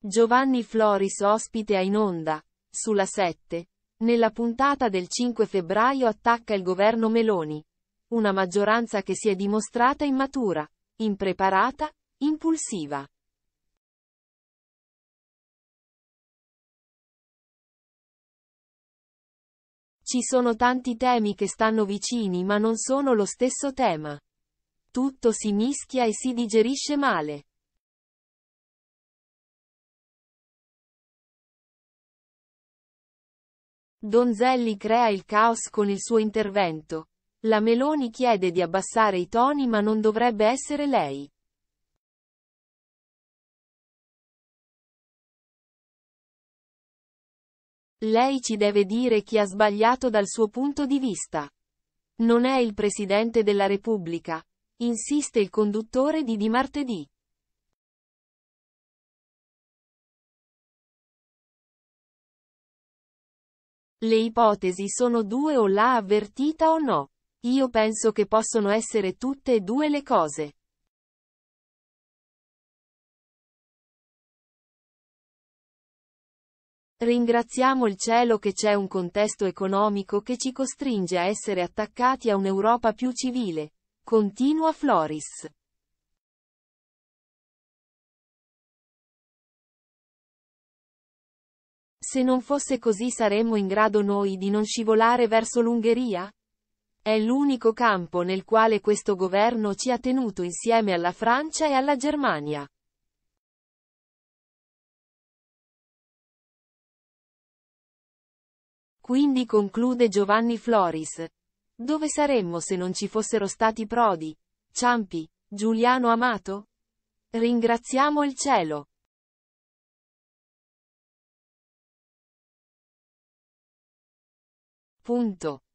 Giovanni Floris ospite a In Onda, sulla 7. Nella puntata del 5 febbraio attacca il governo Meloni. Una maggioranza che si è dimostrata immatura, impreparata, impulsiva. Ci sono tanti temi che stanno vicini ma non sono lo stesso tema. Tutto si mischia e si digerisce male. Donzelli crea il caos con il suo intervento. La Meloni chiede di abbassare i toni ma non dovrebbe essere lei. Lei ci deve dire chi ha sbagliato dal suo punto di vista. Non è il Presidente della Repubblica, insiste il conduttore di Martedì. Le ipotesi sono due o l'ha avvertita o no. Io penso che possono essere tutte e due le cose. Ringraziamo il cielo che c'è un contesto economico che ci costringe a essere attaccati a un'Europa più civile. Continua Floris. Se non fosse così saremmo in grado noi di non scivolare verso l'Ungheria? È l'unico campo nel quale questo governo ci ha tenuto insieme alla Francia e alla Germania. Quindi conclude Giovanni Floris. Dove saremmo se non ci fossero stati Prodi, Ciampi, Giuliano Amato? Ringraziamo il cielo. Punto.